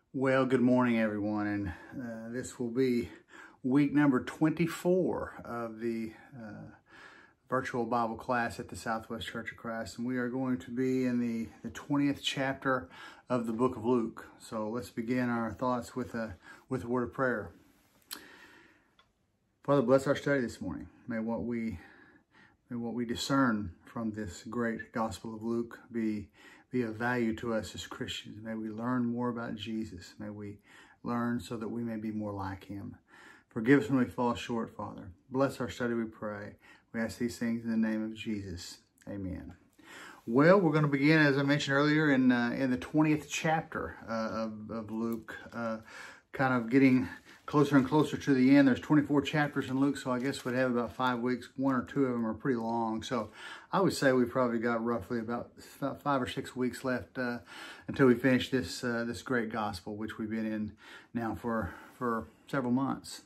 Well, good morning, everyone, and this will be week number 24 of the virtual Bible class at the Southwest Church of Christ, and we are going to be in the 20th chapter of the book of Luke. So let's begin our thoughts with a word of prayer. Father, bless our study this morning. May what we discern from this great Gospel of Luke be of value to us as Christians. May we learn more about Jesus. May we learn so that we may be more like him. Forgive us when we fall short, Father. Bless our study, we pray. We ask these things in the name of Jesus. Amen. Well, we're going to begin, as I mentioned earlier, in the 20th chapter of Luke, kind of getting closer and closer to the end. There's 24 chapters in Luke, so I guess we'd have about 5 weeks. 1 or 2 of them are pretty long. So I would say we probably got roughly about 5 or 6 weeks left until we finish this great gospel, which we've been in now for several months.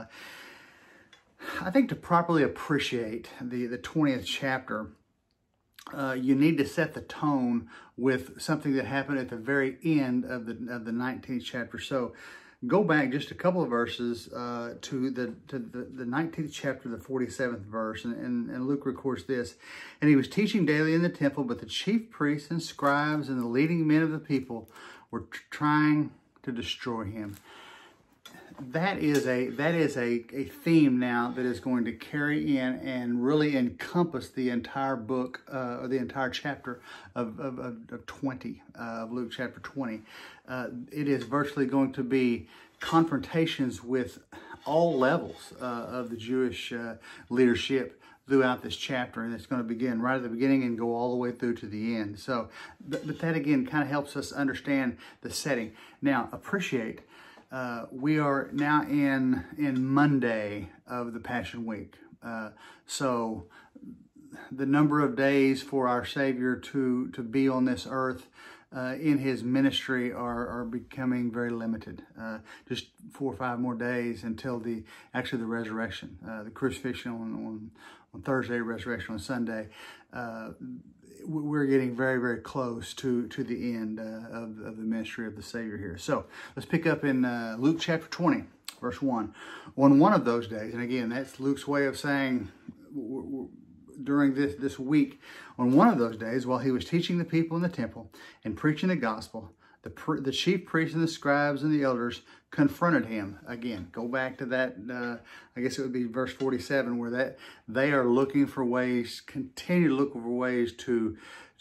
I think to properly appreciate the 20th chapter, you need to set the tone with something that happened at the very end of the 19th chapter. So go back just a couple of verses to the 19th chapter, the 47th verse, and Luke records this. And he was teaching daily in the temple, but the chief priests and scribes and the leading men of the people were trying to destroy him. That is a theme now that is going to carry in and really encompass the entire book, or the entire chapter of 20, of Luke chapter 20. It is virtually going to be confrontations with all levels of the Jewish leadership throughout this chapter, and it's going to begin right at the beginning and go all the way through to the end. So, but that again kind of helps us understand the setting. Now, appreciate. We are now in Monday of the Passion Week. So the number of days for our Savior to be on this earth in his ministry are becoming very limited. Just 4 or 5 more days until the resurrection, the crucifixion on Thursday, resurrection on Sunday. We're getting very, very close to the end of the ministry of the Savior here. So let's pick up in Luke chapter 20, verse 1. On one of those days, and again, that's Luke's way of saying during this week, on one of those days, while he was teaching the people in the temple and preaching the gospel, the chief priests and the scribes and the elders confronted him. Again, go back to that, I guess it would be verse 47, where they are looking for ways, continue to look for ways to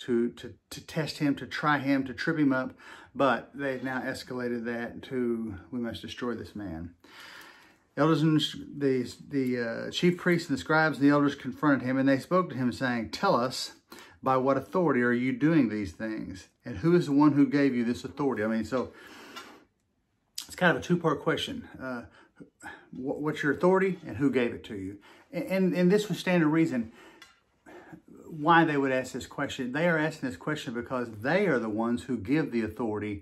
test him, to try him, to trip him up. But they've now escalated that to, we must destroy this man. Elders and the chief priests and the scribes and the elders confronted him, and they spoke to him, saying, "Tell us, by what authority are you doing these things? And who is the one who gave you this authority?" I mean, so it's kind of a 2-part question. What's your authority and who gave it to you? And this would stand to reason why they would ask this question. They are asking this question because they are the ones who give the authority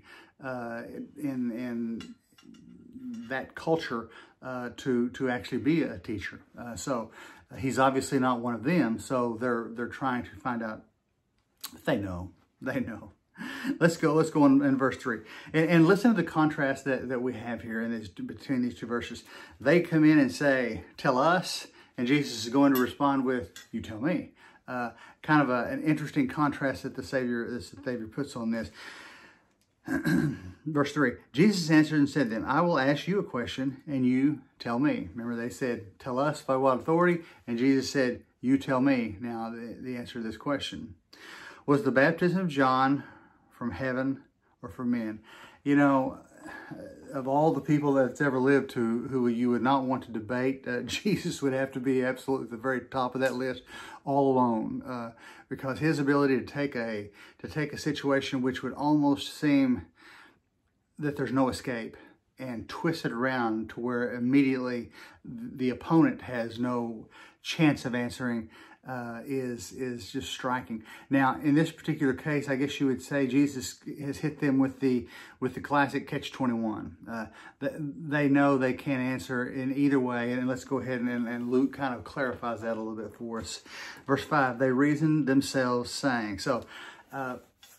in that culture to actually be a teacher. So he's obviously not one of them. So they're trying to find out. They know. Let's go in verse 3. And listen to the contrast that we have here between these 2 verses. They come in and say, "Tell us," and Jesus is going to respond with, "You tell me." Kind of an interesting contrast that the Savior puts on this. Verse 3, Jesus answered and said to them, "I will ask you a question, and you tell me." Remember, they said, "Tell us by what authority?" And Jesus said, "You tell me." Now, the answer to this question. Was the baptism of John from heaven or from men? You know, of all the people that's ever lived who you would not want to debate, Jesus would have to be absolutely at the very top of that list all alone, because his ability to take a situation which would almost seem that there's no escape and twist it around to where immediately the opponent has no chance of answering is just striking. Now, in this particular case, I guess you would say Jesus has hit them with the classic catch-21. They know they can't answer in either way, and let's go ahead and Luke kind of clarifies that a little bit for us. Verse 5, they reasoned themselves, saying. So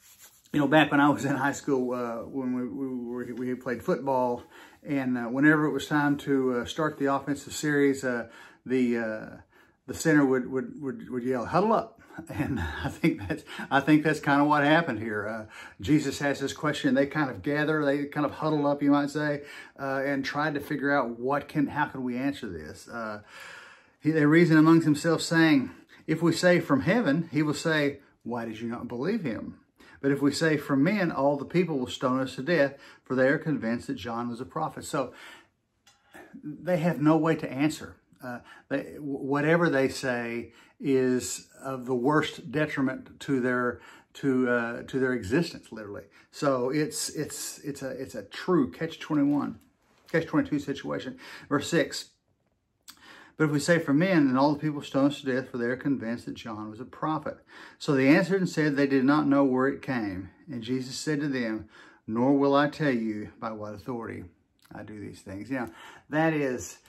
You know, back when I was in high school, when we played football, and whenever it was time to start the offensive series, the center would yell, "Huddle up!" And I think that's kind of what happened here. Jesus has this question. They kind of gather, they kind of huddled up, you might say, and tried to figure out how can we answer this. They reasoned amongst themselves, saying, "If we say from heaven, he will say, 'Why did you not believe him?' But if we say from men, all the people will stone us to death, for they are convinced that John was a prophet." So they have no way to answer. Whatever they say is of the worst detriment to their existence, literally. So it's a true catch-22 situation. Verse 6. "But if we say from men, then all the people stone us to death, for they are convinced that John was a prophet." So they answered and said they did not know where it came. And Jesus said to them, "Nor will I tell you by what authority I do these things." You know, that is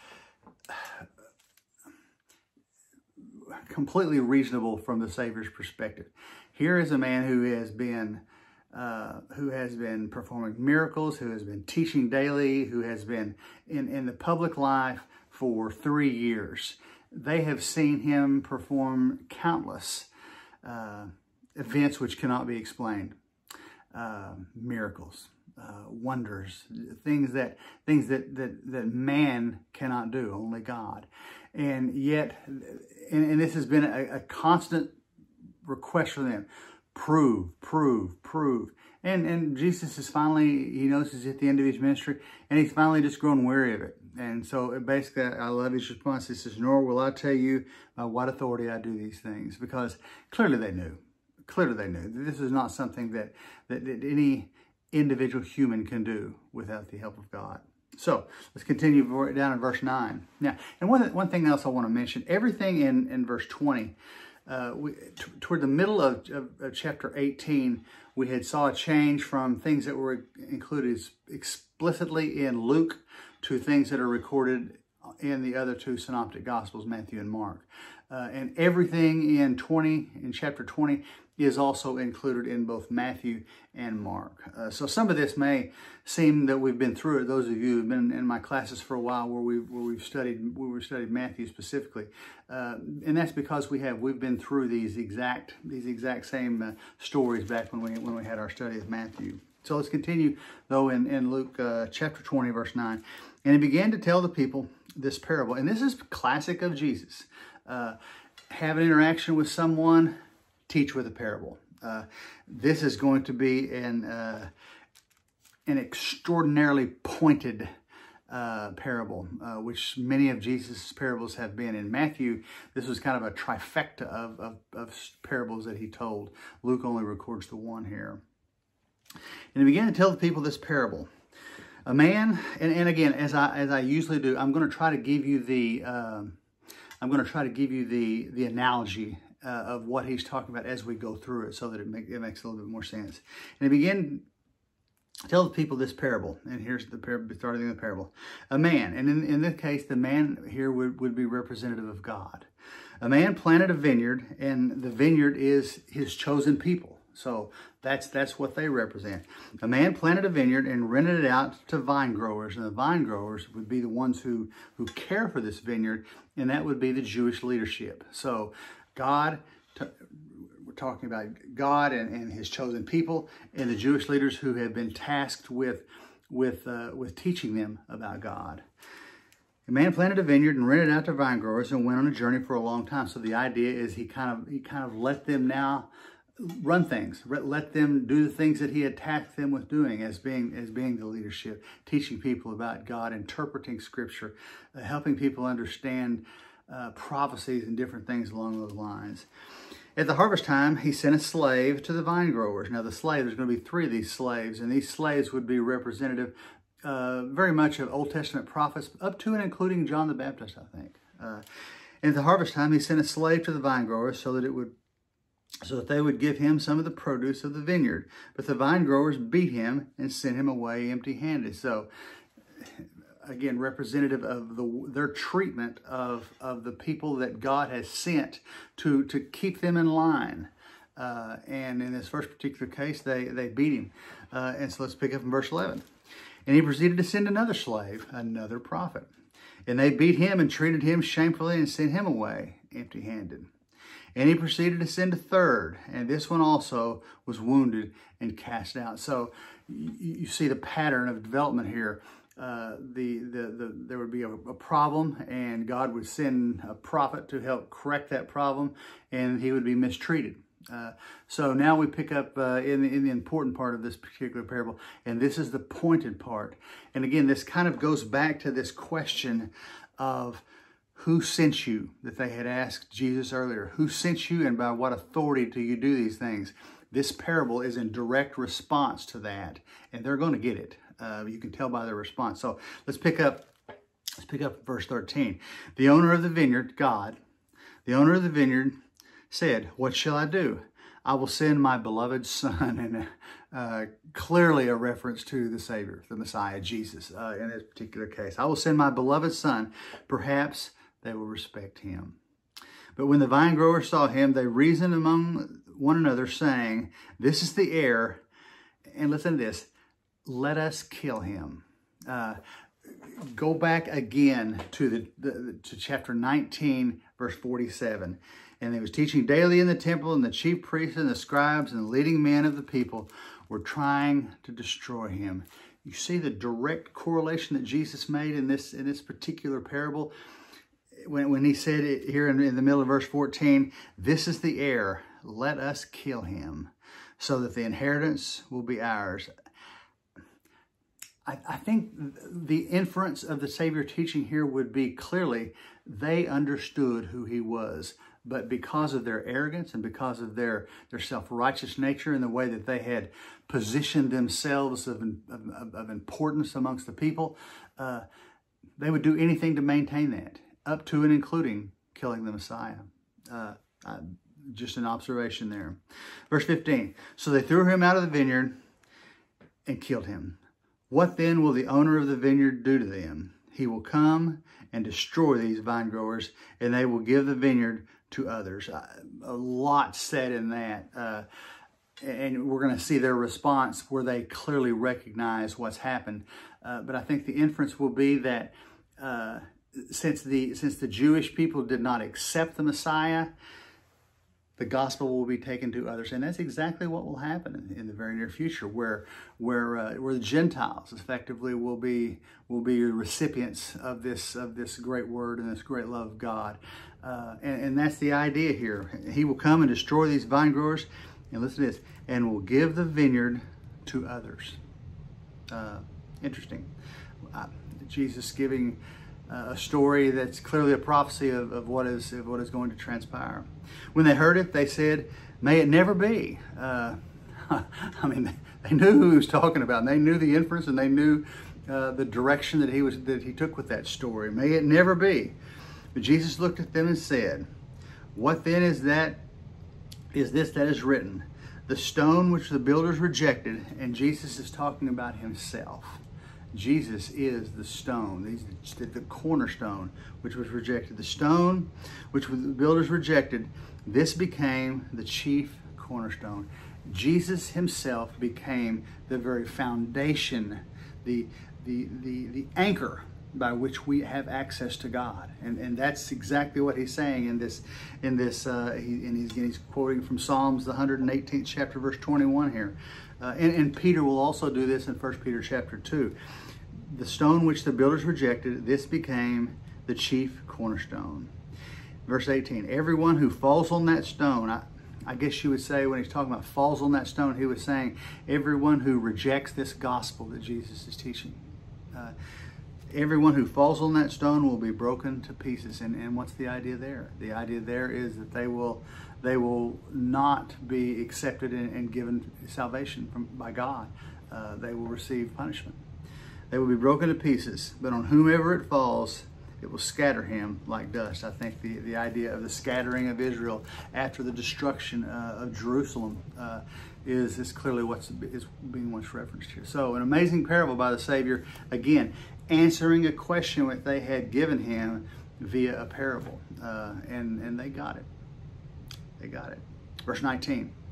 completely reasonable from the Savior's perspective. Here is a man who has been performing miracles, who has been teaching daily, who has been in the public life for 3 years. They have seen him perform countless events which cannot be explained, miracles, wonders, things that man cannot do, only God. And yet, and this has been a constant request for them: prove. And Jesus is finally, he knows he's at the end of his ministry, and he's finally just grown weary of it. And so basically, I love his response. He says, "Nor will I tell you by what authority I do these things," because clearly they knew. Clearly they knew. This is not something that any individual human can do without the help of God. So let's continue down in verse 9. Now, and one thing else I want to mention, everything in verse 20, toward the middle of chapter 18, we had saw a change from things that were included explicitly in Luke to things that are recorded in the other two synoptic gospels, Matthew and Mark. And everything in chapter 20 is also included in both Matthew and Mark. So some of this may seem that we've been through it. Those of you who've been in my classes for a while where we've studied Matthew specifically. And that's because we've been through these exact same stories back when we had our study of Matthew. So let's continue, though, in Luke chapter 20, verse 9. "And he began to tell the people this parable." And this is classic of Jesus. Have an interaction with someone, teach with a parable. This is going to be an extraordinarily pointed parable, which many of Jesus' parables have been. In Matthew, this was kind of a trifecta of parables that he told. Luke only records the one here. "And he began to tell the people this parable. A man," and again, as I usually do, I'm going to try to give you the analogy of what he's talking about as we go through it, so that it makes a little bit more sense. "And he began to tell the people this parable," and here's the starting the parable. "A man," and in this case, the man here would be representative of God. "A man planted a vineyard," and the vineyard is his chosen people. So that's what they represent. "A man planted a vineyard and rented it out to vine growers," and the vine growers would be the ones who care for this vineyard, and that would be the Jewish leadership. So we're talking about God and his chosen people, and the Jewish leaders who have been tasked with teaching them about God. "A man planted a vineyard and rented it out to vine growers and went on a journey for a long time." So the idea is he kind of let them now run things, let them do the things that he had tasked them with doing as being the leadership, teaching people about God, interpreting Scripture, helping people understand prophecies and different things along those lines. "At the harvest time, he sent a slave to the vine growers." Now the slave, there's going to be 3 of these slaves, and these slaves would be representative very much of Old Testament prophets, up to and including John the Baptist, I think. And at the harvest time, he sent a slave to the vine growers so that they would give him some of the produce of the vineyard. But the vine growers beat him and sent him away empty-handed. So, again, representative of their treatment of the people that God has sent to keep them in line. And in this first particular case, they beat him. And so let's pick up in verse 11. And he proceeded to send another slave, another prophet. And they beat him and treated him shamefully and sent him away empty-handed. And he proceeded to send a third, and this one also was wounded and cast out. So you see the pattern of development here. There would be a problem, and God would send a prophet to help correct that problem, and he would be mistreated. So now we pick up in the important part of this particular parable, and this is the pointed part. And again, this kind of goes back to this question of who sent you that they had asked Jesus earlier. Who sent you, and by what authority do you do these things? This parable is in direct response to that, and they're going to get it. You can tell by their response. So let's pick up verse 13. The owner of the vineyard, God, the owner of the vineyard said, "What shall I do? I will send my beloved son." And clearly a reference to the Savior, the Messiah, Jesus, in this particular case. "I will send my beloved son. Perhaps they will respect him." But when the vine growers saw him, they reasoned among one another, saying, "This is the heir." And listen to this. "Let us kill him." Go back again to to chapter 19, verse 47. "And he was teaching daily in the temple, and the chief priests and the scribes and the leading men of the people were trying to destroy him." You see the direct correlation that Jesus made in this particular parable when he said it here in the middle of verse 14, "This is the heir, let us kill him, so that the inheritance will be ours." I think the inference of the Savior teaching here would be clearly they understood who he was, but because of their arrogance and because of their self-righteous nature and the way that they had positioned themselves of importance amongst the people, they would do anything to maintain that, up to and including killing the Messiah. Just an observation there. Verse 15, "So they threw him out of the vineyard and killed him. What then will the owner of the vineyard do to them? He will come and destroy these vine growers, and they will give the vineyard to others." A lot said in that. And we're going to see their response where they clearly recognize what's happened. But I think the inference will be that since the Jewish people did not accept the Messiah, the gospel will be taken to others, and that's exactly what will happen in the very near future, where the Gentiles effectively will be recipients of this great word and this great love of God, and that's the idea here. He will come and destroy these vine growers, and listen to this, and will give the vineyard to others. Interesting. Jesus giving a story that's clearly a prophecy of what is going to transpire. When they heard it, they said, "May it never be." I mean, they knew who he was talking about, and they knew the inference, and they knew the direction that he took with that story. "May it never be." But Jesus looked at them and said, "What then is this that is written? The stone which the builders rejected," and Jesus is talking about himself. Jesus is the stone, the cornerstone, which was rejected. "The stone which the builders rejected, this became the chief cornerstone." Jesus himself became the very foundation, the anchor by which we have access to God, and that's exactly what he's saying in this. He's quoting from Psalms, the 118th chapter, verse 21 here. And Peter will also do this in 1 Peter chapter 2. "The stone which the builders rejected, this became the chief cornerstone." Verse 18, "Everyone who falls on that stone," I guess you would say when he's talking about falls on that stone, he was saying everyone who rejects this gospel that Jesus is teaching. Everyone who falls on that stone will be broken to pieces. And what's the idea there? The idea there is that they will not be accepted and given salvation by God. They will receive punishment. "They will be broken to pieces, but on whomever it falls, it will scatter him like dust." I think the idea of the scattering of Israel after the destruction of Jerusalem is clearly is being once referenced here. So an amazing parable by the Savior, again, answering a question that they had given him via a parable. And they got it. They got it. Verse 19.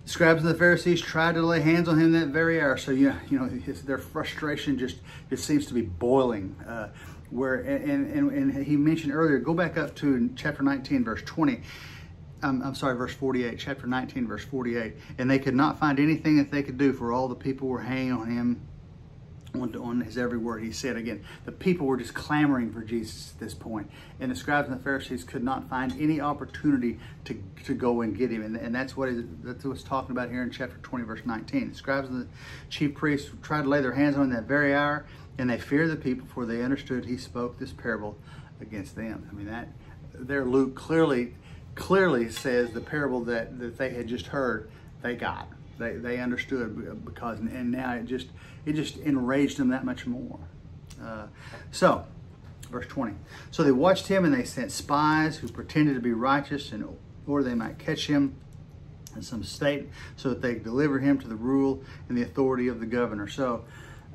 The scribes and the Pharisees tried to lay hands on him that very hour. So, their frustration just seems to be boiling. And he mentioned earlier, go back up to chapter 19, verse 20. Verse 48, chapter 19, verse 48. And they could not find anything that they could do, for all the people were hanging on him, on his every word he said. Again, the people were just clamoring for Jesus at this point. And the scribes and the Pharisees could not find any opportunity to go and get him. And that's what it's talking about here in chapter 20, verse 19. The scribes and the chief priests tried to lay their hands on him that very hour, and they feared the people, for they understood he spoke this parable against them. I mean, that there Luke clearly says the parable that they had just heard, they got. They understood, because, and now it just enraged them that much more. So, verse 20. So they watched him, and they sent spies who pretended to be righteous in order they might catch him in some state, so that they could deliver him to the rule and the authority of the governor. So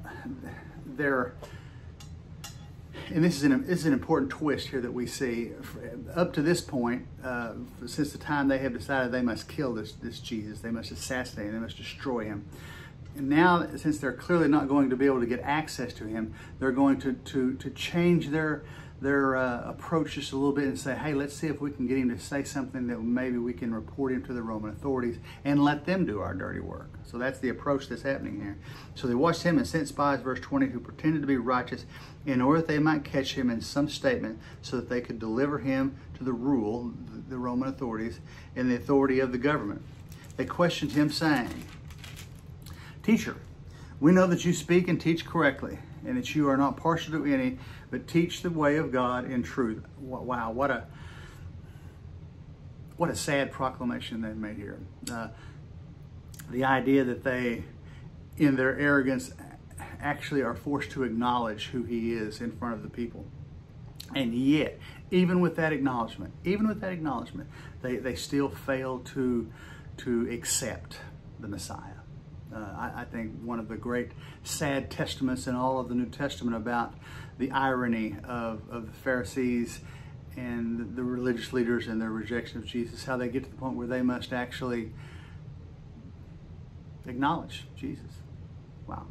and this is an important twist here that we see. Up to this point, since the time they have decided they must kill this Jesus, they must assassinate him, they must destroy him. And now, since they're clearly not going to be able to get access to him, they're going to change their approach just a little bit and say, hey, let's see if we can get him to say something that maybe we can report him to the Roman authorities and let them do our dirty work. So that's the approach that's happening here. So they watched him and sent spies, verse 20, who pretended to be righteous, in order that they might catch him in some statement, so that they could deliver him to the rule, the Roman authorities, and the authority of the government. They questioned him, saying, Teacher, we know that you speak and teach correctly, and that you are not partial to any, but teach the way of God in truth. Wow, what a sad proclamation they've made here. The idea that they, in their arrogance, actually are forced to acknowledge who he is in front of the people. And yet, even with that acknowledgement, they still fail to accept the Messiah. I think one of the great sad testaments in all of the New Testament about the irony of the Pharisees and the religious leaders and their rejection of Jesus, how they get to the point where they must actually acknowledge Jesus. Wow.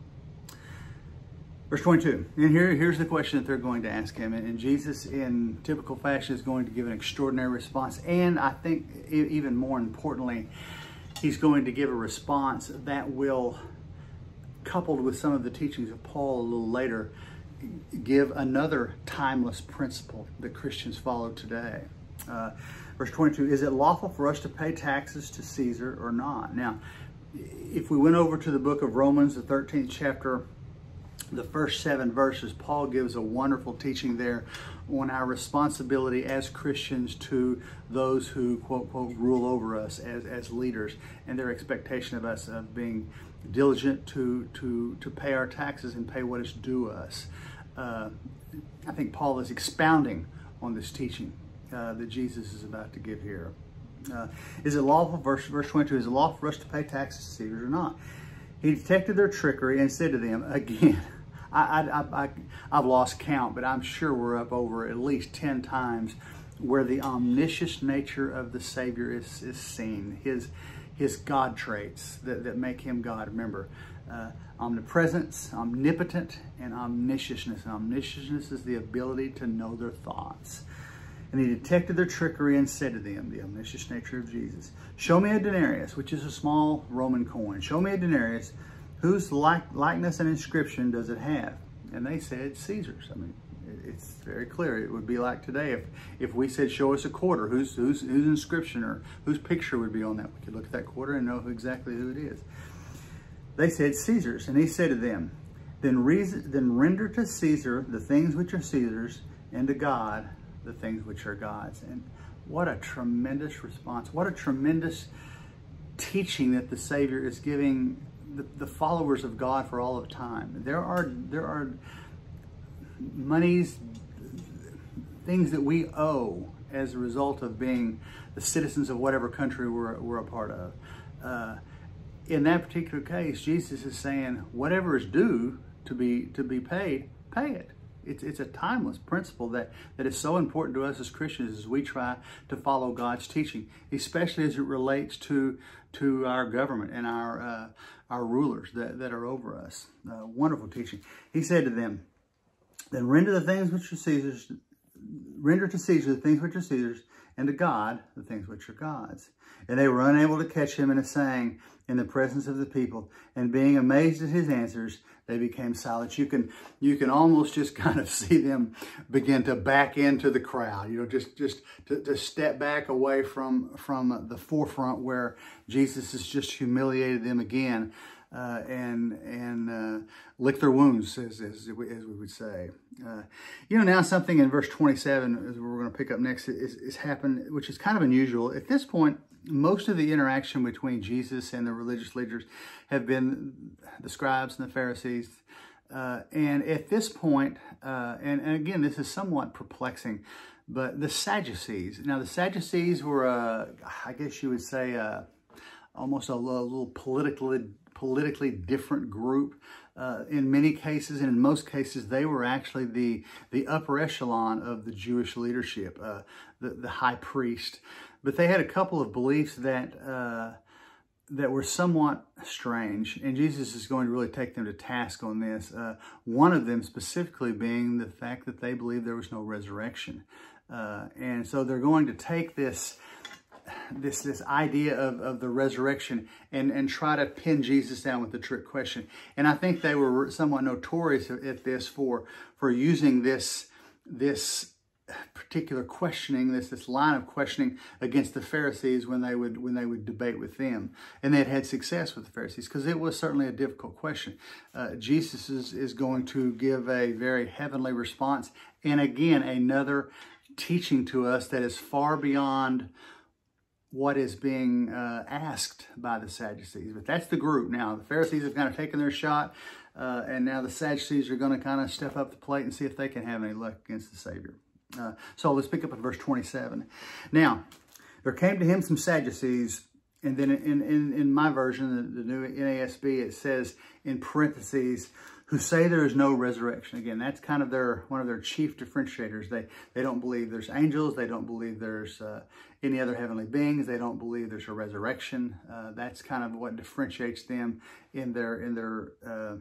Verse 22, and here's the question that they're going to ask him. And Jesus, in typical fashion, is going to give an extraordinary response. And I think, even more importantly, he's going to give a response that will, coupled with some of the teachings of Paul a little later, give another timeless principle that Christians follow today. Verse 22, is it lawful for us to pay taxes to Caesar or not? Now, if we went over to the book of Romans, the 13th chapter, the first 7 verses, Paul gives a wonderful teaching there on our responsibility as Christians to those who, quote, quote, rule over us as leaders, and their expectation of us of being diligent to pay our taxes and pay what is due us. I think Paul is expounding on this teaching that Jesus is about to give here. Is it lawful, verse 22, is it lawful for us to pay taxes to Caesar or not? He detected their trickery and said to them, again, I've lost count, but I'm sure we're up over at least 10 times where the omniscient nature of the Savior is seen. His God traits that make him God. Remember, omnipresence, omnipotent, and omniscientness. And omniscientness is the ability to know their thoughts. And he detected their trickery and said to them, the omniscient nature of Jesus, show me a denarius, which is a small Roman coin. Show me a denarius. Whose likeness and inscription does it have? And they said, Caesar's. I mean, it's very clear. It would be like today if we said, show us a quarter, whose inscription or whose picture would be on that. We could look at that quarter and know exactly who it is. They said, Caesar's. And he said to them, then render to Caesar the things which are Caesar's, and to God the things which are God's. And what a tremendous response. What a tremendous teaching that the Savior is giving the followers of God for all of time. There are monies, things that we owe as a result of being the citizens of whatever country we're a part of. In that particular case, Jesus is saying, whatever is due to be paid, pay it. It's a timeless principle that is so important to us as Christians as we try to follow God's teaching, especially as it relates to our government and our rulers that are over us. Wonderful teaching. He said to them, "Then render the things which are Caesar's, render to Caesar the things which are Caesar's, and to God the things which are God's." And they were unable to catch him in a saying in the presence of the people. And being amazed at his answers, they became silent. You can almost just kind of see them begin to back into the crowd. Just to step back away from the forefront where Jesus has just humiliated them again. And lick their wounds, as we would say. Now something in verse 27, as we're going to pick up next, is happened, which is kind of unusual. At this point, most of the interaction between Jesus and the religious leaders have been the scribes and the Pharisees. And at this point, and again, this is somewhat perplexing, but the Sadducees. Now, the Sadducees were, I guess you would say, almost a little politically different group. In many cases, and in most cases, they were actually the upper echelon of the Jewish leadership, the high priest. But they had a couple of beliefs that were somewhat strange, and Jesus is going to really take them to task on this. One of them specifically being the fact that they believed there was no resurrection. And so they're going to take this idea of the resurrection and try to pin Jesus down with the trick question. And I think they were somewhat notorious at this for using this particular questioning, this line of questioning against the Pharisees when they would debate with them. And they had success with the Pharisees because it was certainly a difficult question. Jesus is going to give a very heavenly response. And again, another teaching to us that is far beyond what is being asked by the Sadducees. But that's the group now. The Pharisees have kind of taken their shot, and now the Sadducees are going to kind of step up the plate and see if they can have any luck against the Savior. So let's pick up at verse 27. Now, there came to him some Sadducees, and then in my version, the new NASB, it says in parentheses, who say there is no resurrection. Again, that's kind of one of their chief differentiators. They don't believe there's angels. They don't believe there's any other heavenly beings. They don't believe there's a resurrection. That's kind of what differentiates them in their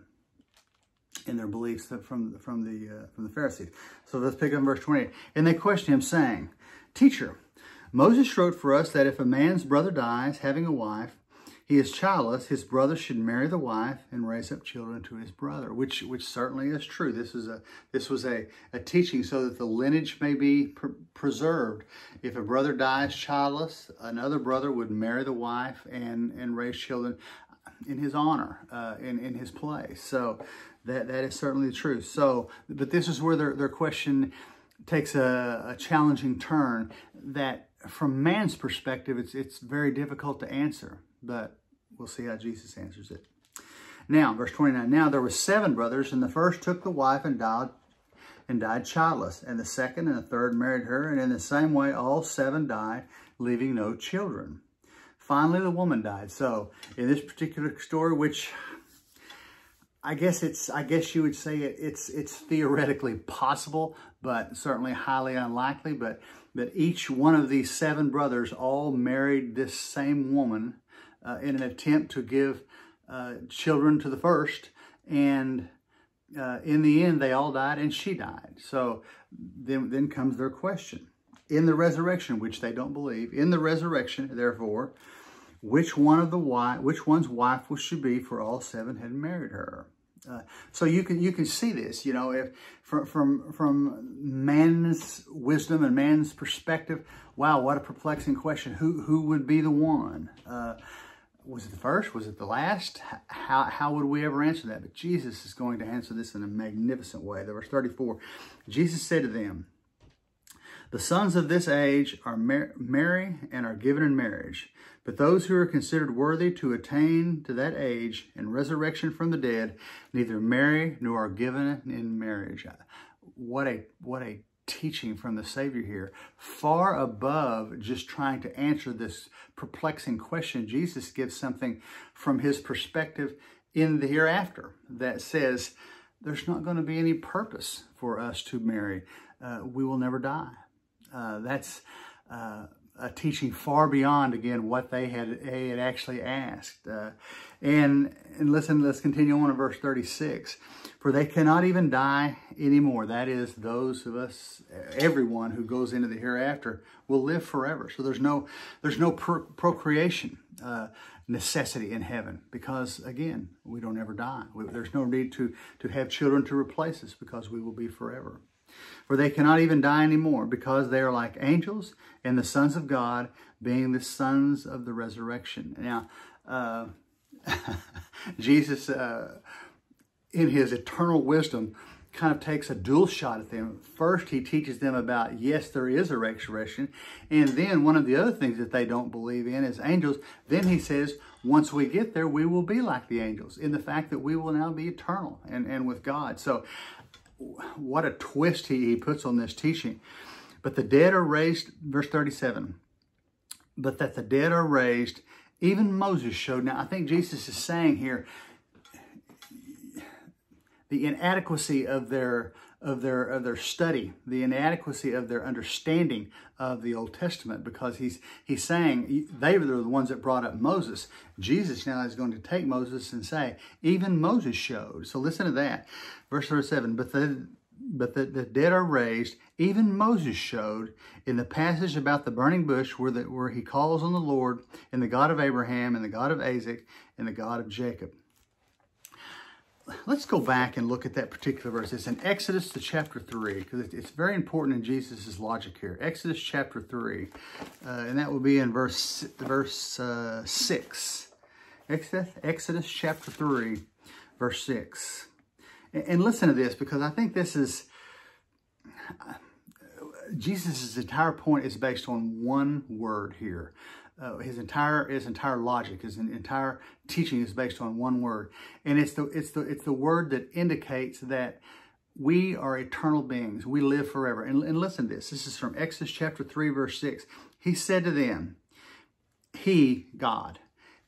beliefs from the Pharisees. So let's pick up verse 28. And they questioned him, saying, "Teacher, Moses wrote for us that if a man's brother dies, having a wife, he is childless, his brother should marry the wife and raise up children to his brother," which certainly is true. This was a teaching so that the lineage may be preserved. If a brother dies childless, another brother would marry the wife and raise children in his honor, in his place. So that is certainly true. So, but this is where their question takes a challenging turn that from man's perspective, it's very difficult to answer. But we'll see how Jesus answers it. Now, verse 29. Now there were 7 brothers, and the first took the wife and died childless, and the second and the third married her, and in the same way all 7 died, leaving no children. Finally, the woman died. So in this particular story, which I guess you would say it's theoretically possible, but certainly highly unlikely. But each one of these 7 brothers all married this same woman in an attempt to give children to the first, and in the end, they all died, and she died. So then comes their question: in the resurrection, which they don't believe, in the resurrection, therefore, which one's wife was she be? For all 7 had married her. So you can see this, if from man's wisdom and man's perspective. Wow, what a perplexing question. Who would be the one? Was it the first? Was it the last? How would we ever answer that? But Jesus is going to answer this in a magnificent way. Verse 34, Jesus said to them, "The sons of this age are marry and are given in marriage, but those who are considered worthy to attain to that age and resurrection from the dead neither marry nor are given in marriage." What a teaching from the Savior here. Far above just trying to answer this perplexing question, Jesus gives something from his perspective in the hereafter that says there's not going to be any purpose for us to marry. We will never die. That's a teaching far beyond, again, what they had actually asked. And listen, let's continue on in verse 36. For they cannot even die anymore. That is, those of us, everyone who goes into the hereafter will live forever. So there's no procreation necessity in heaven, because again, we don't ever die. There's no need to have children to replace us, because we will be forever. For they cannot even die anymore, because they are like angels, and the sons of God being the sons of the resurrection. Now, Jesus, in his eternal wisdom, kind of takes a dual shot at them. First, he teaches them about, yes, there is a resurrection. And then one of the other things that they don't believe in is angels. Then he says, once we get there, we will be like the angels, in the fact that we will now be eternal and with God. So what a twist he puts on this teaching. But the dead are raised, verse 37, but that the dead are raised, even Moses showed. Now, I think Jesus is saying here, the inadequacy of their study, the inadequacy of their understanding of the Old Testament, because he's saying they were the ones that brought up Moses. Jesus now is going to take Moses and say, even Moses showed. So listen to that. Verse 37, but the dead are raised, even Moses showed in the passage about the burning bush where he calls on the Lord and the God of Abraham and the God of Isaac and the God of Jacob. Let's go back and look at that particular verse. It's in Exodus to chapter 3, because it's very important in Jesus' logic here. Exodus chapter 3, and that will be in verse 6. Exodus chapter 3, verse 6. And listen to this, because I think this is, Jesus' entire point is based on one word here. His entire logic, his entire teaching is based on one word, and it's the word that indicates that we are eternal beings. We live forever. And listen to this. This is from Exodus chapter 3, verse 6. He said to them, He, God,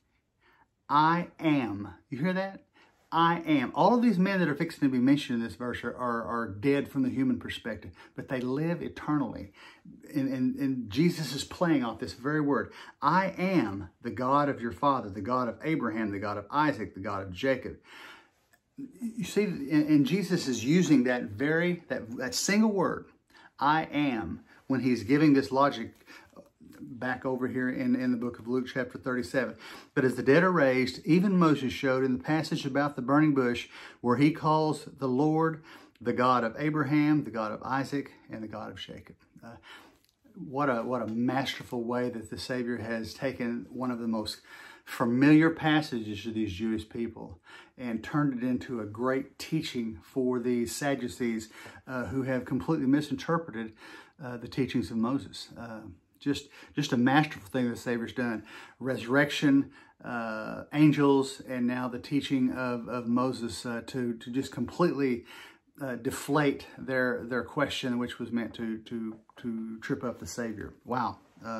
I am. You hear that? I am. All of these men that are fixing to be mentioned in this verse are dead from the human perspective, but they live eternally. And Jesus is playing off this very word. I am the God of your father, the God of Abraham, the God of Isaac, the God of Jacob. You see, and Jesus is using that single word, I am, when he's giving this logic back over here in the book of Luke chapter 37. But as the dead are raised, even Moses showed in the passage about the burning bush where he calls the Lord the God of Abraham, the God of Isaac, and the God of Jacob. What a masterful way that the Savior has taken one of the most familiar passages to these Jewish people and turned it into a great teaching for these Sadducees who have completely misinterpreted the teachings of Moses. Just a masterful thing that the Savior's done. Resurrection, angels, and now the teaching of Moses to just completely deflate their question, which was meant to trip up the Savior. Wow.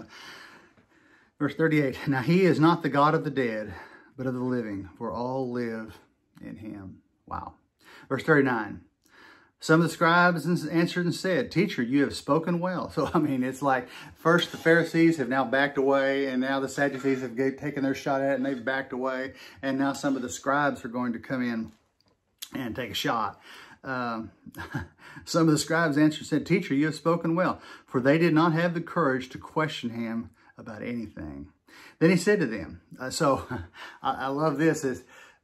Verse 38, now he is not the God of the dead, but of the living, for all live in him. Wow. Verse 39, some of the scribes answered and said, Teacher, you have spoken well. So, I mean, it's like first the Pharisees have now backed away, and now the Sadducees have taken their shot at it, and they've backed away. And now some of the scribes are going to come in and take a shot. Some of the scribes answered and said, Teacher, you have spoken well. For they did not have the courage to question him about anything. Then he said to them, I love this, is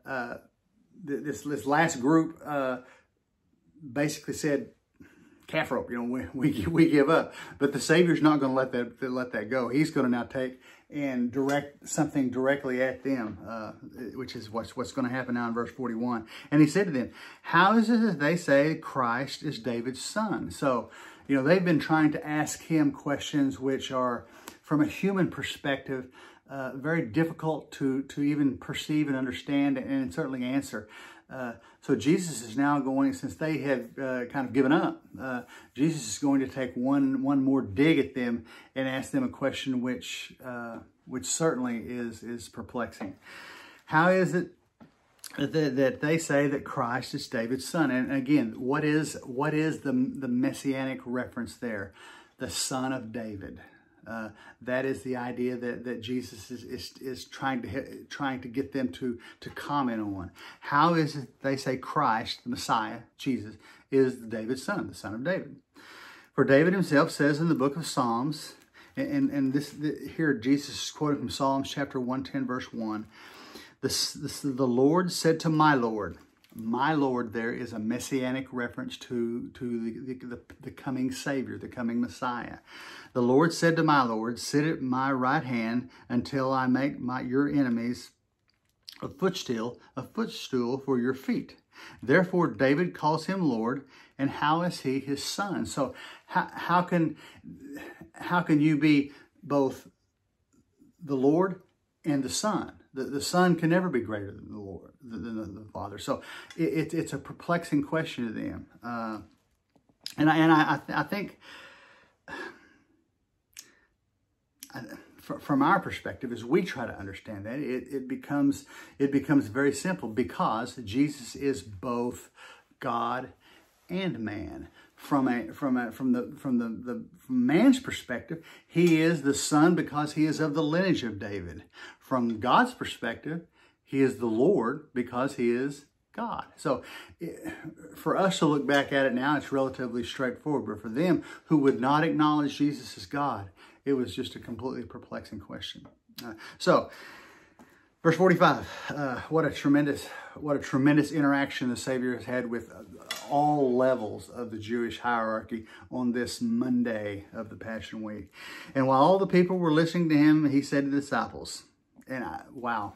this last group basically said, calf rope, we give up. But the Savior's not going to let that go. He's going to now take and direct something directly at them, which is what's going to happen now in verse 41. And he said to them, how is it that they say Christ is David's son? So, they've been trying to ask him questions which are, from a human perspective, very difficult to even perceive and understand and certainly answer. So Jesus is now going, since they have kind of given up, Jesus is going to take one more dig at them and ask them a question which certainly is perplexing. How is it that they say that Christ is David's son. And again, what is the messianic reference there? The son of David. That is the idea that Jesus is trying to get them to comment on. How is it they say Christ, the Messiah, Jesus, is David's son, the son of David? For David himself says in the book of Psalms, and here Jesus is quoting from Psalms chapter 110, verse 1. The Lord said to my Lord. My Lord there is a messianic reference to the coming Savior, the coming Messiah. The Lord said to my Lord, sit at my right hand until I make your enemies a footstool for your feet. Therefore David calls him Lord, and how is he his son? So how can you be both the Lord and the Son? The Son can never be greater than the Lord, than the Father. So it's a perplexing question to them. And I think from our perspective, as we try to understand that, it becomes very simple, because Jesus is both God and man. From man's perspective, he is the son because he is of the lineage of David. From God's perspective, he is the Lord because he is God. So for us to look back at it now, it's relatively straightforward. But for them who would not acknowledge Jesus as God, it was just a completely perplexing question. Verse 45, what a tremendous interaction the Savior has had with all levels of the Jewish hierarchy on this Monday of the Passion Week. And while all the people were listening to him, he said to the disciples, and wow,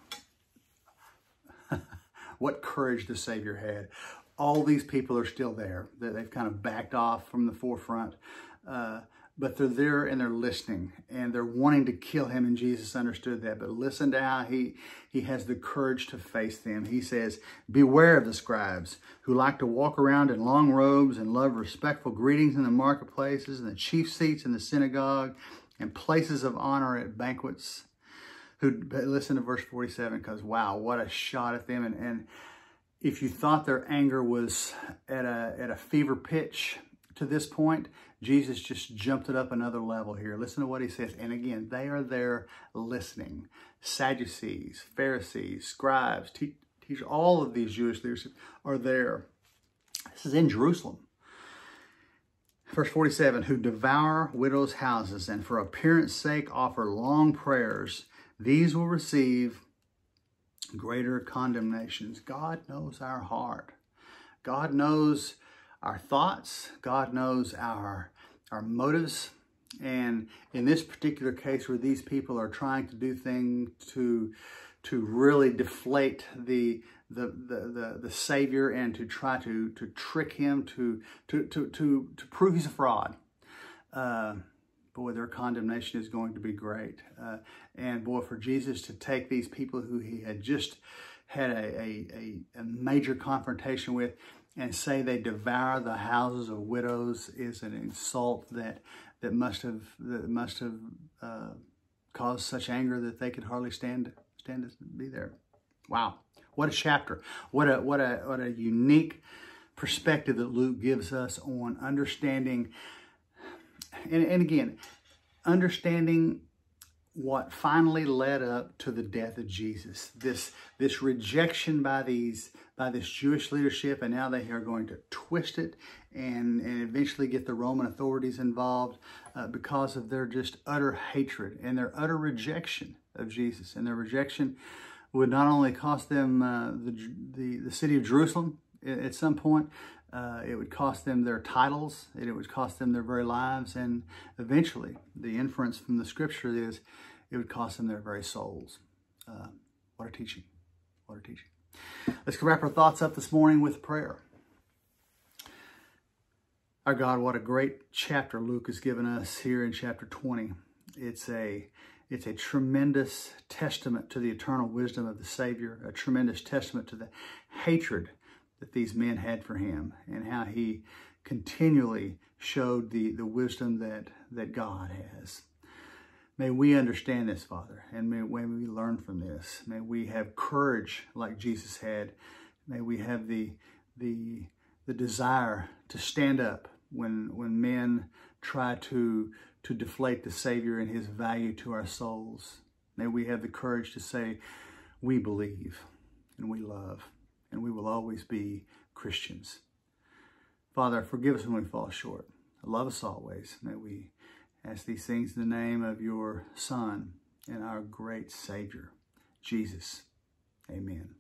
what courage the Savior had. All these people are still there. They've kind of backed off from the forefront. But they're there and they're listening and they're wanting to kill him, and Jesus understood that. But listen to how he has the courage to face them. He says, beware of the scribes who like to walk around in long robes and love respectful greetings in the marketplaces and the chief seats in the synagogue and places of honor at banquets. Listen to verse 47, because wow, what a shot at them. And if you thought their anger was at a fever pitch to this point, Jesus just jumped it up another level here. Listen to what he says. And again, they are there listening. Sadducees, Pharisees, scribes, teachers, all of these Jewish leaders are there. This is in Jerusalem. Verse 47, who devour widows' houses and for appearance sake offer long prayers. These will receive greater condemnations. God knows our heart. God knows our thoughts. God knows our motives. And in this particular case, where these people are trying to do things to really deflate the Savior and to try to trick him to prove he's a fraud, boy, their condemnation is going to be great. And boy, for Jesus to take these people who he had just had a major confrontation with and say they devour the houses of widows is an insult that must have caused such anger that they could hardly stand to be there. Wow, what a chapter! What a unique perspective that Luke gives us on understanding. And again, understanding what finally led up to the death of Jesus. This rejection by this Jewish leadership, and now they are going to twist it and eventually get the Roman authorities involved because of their just utter hatred and their utter rejection of Jesus. And their rejection would not only cost them the city of Jerusalem at some point, it would cost them their titles, it would cost them their very lives, and eventually, the inference from the scripture is, it would cost them their very souls. What a teaching. What a teaching. Let's wrap our thoughts up this morning with prayer. Our God, what a great chapter Luke has given us here in chapter 20. It's a tremendous testament to the eternal wisdom of the Savior, a tremendous testament to the hatred that these men had for him, and how he continually showed the wisdom that God has. May we understand this, Father, and may we learn from this. May we have courage like Jesus had. May we have the desire to stand up when men try to deflate the Savior and his value to our souls. May we have the courage to say, we believe and we love, and we will always be Christians. Father, forgive us when we fall short. Love us always. May we ask these things in the name of your Son and our great Savior, Jesus. Amen.